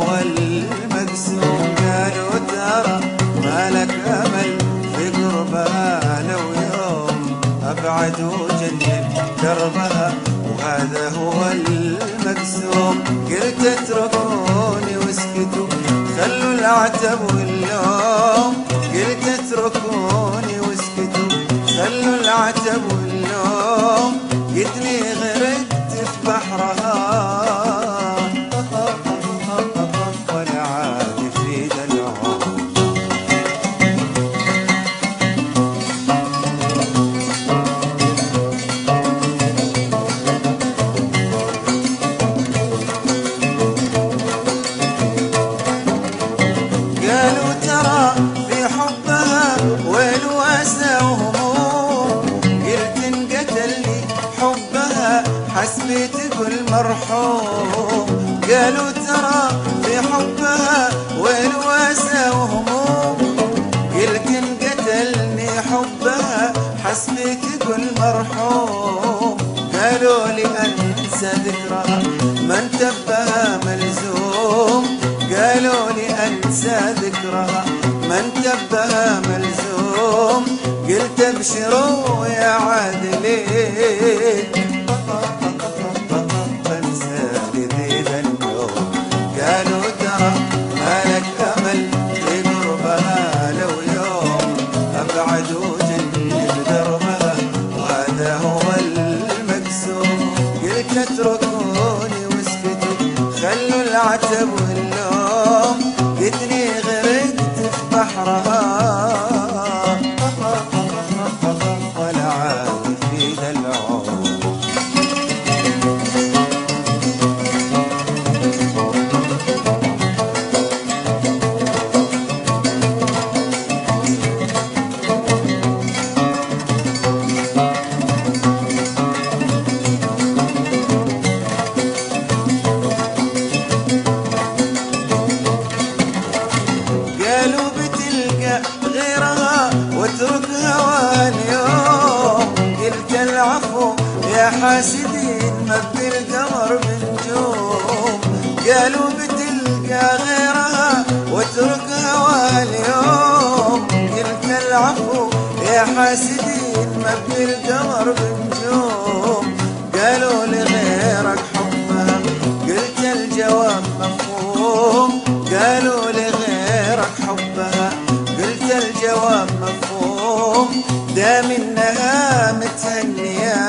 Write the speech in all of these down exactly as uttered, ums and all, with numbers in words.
هو المقسوم. قالوا ترى ما لك أمل في قربها لو يوم أبعد وجنب دربها، وهذا هو المقسوم. قلت اتركوني واسكتوا خلوا العتب واللوم، قلت اتركوني واسكتوا خلوا العتب واللوم. قدني غرقت في بحرها ولا عاد في دلعهم. قالوا ترى في حبها ويل واسى وهموم، قلت انقتل لي حبها حسبي تقول مرحوم. قالوا ترى في حبها ويل واسى وهموم، قلت انقتلني حبها حسبي تقول مرحوم. قالوا لي انسى ذكرها ما انتبها ملزوم، قالوا لي انسى ذكرها ما انتبها ملزوم. قلت ابشروا يا عادلين بنسى لذيذ النوم. قالوا ترى ما لك امل في قربها لو يوم ابعد وجنب دربها، وهذا هو المقسوم. قلت اتركوني واسكتوا خلوا العتب واللوم، قدني غرقت في بحرها ولا عاد في دلعهم. قالوا بتلقى غيرها واترك هوى اليوم، قلت العفو يا حاسدين ما بالقمر بنجوم. قالوا بتلقى غيرها واترك هوى اليوم، قلت العفو يا حاسدين ما بالقمر بنجوم. قالوا لغيرك حبها قلت الجواب مفهوم، قالوا لغيرك حبها قلت الجواب مفهوم. دام انها متهنية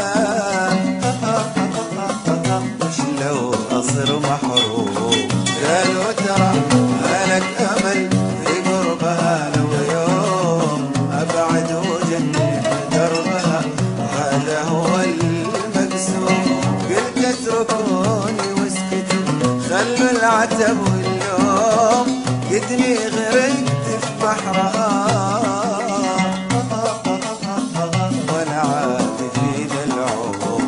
وش لو اصير محروم. قالوا ترى ما لك امل في قربها لو يوم ابعد وجنب دربها، وهذا هو المقسوم. قلت اتركوني واسكتوا خلوا العتب واللوم، قدني غرقت في بحرها ولا عاد في دلعهم.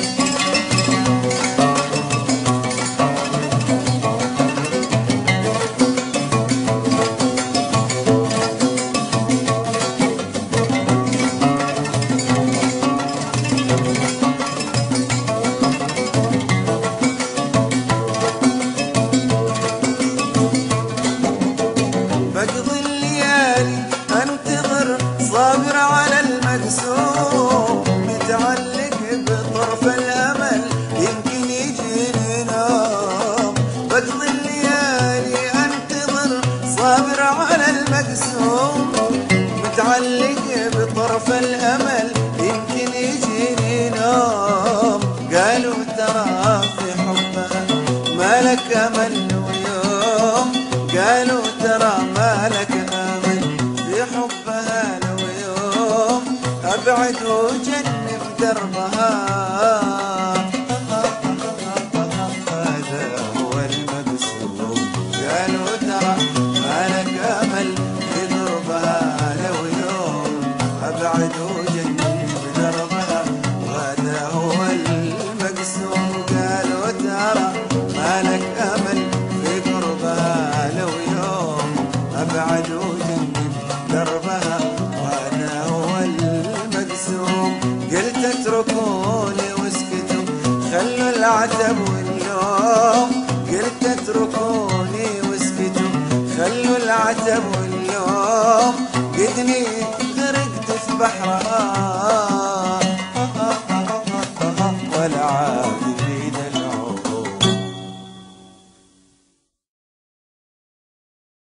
بقضي الليالي انتظر صابر على المقسوم، متعلق بطرف الامل يمكن يجيني نوم. بقضي الليالي انتظر صابر على المقسوم، متعلق بطرف الامل يمكن يجيني نوم. قالوا ترى في حبها ما لك امل ويوم، قالوا ترى ما لك امل في حبها لو يوم ابعد وجنب دربها، هذا هو المقسوم. قالوا ترى ما لك امل في قربها لو يوم ابعد وجنب دربها، وهذا هو المقسوم. قالوا ترى ما لك امل في قربها لو يوم العتب واللوم قدني غرقت في بحرها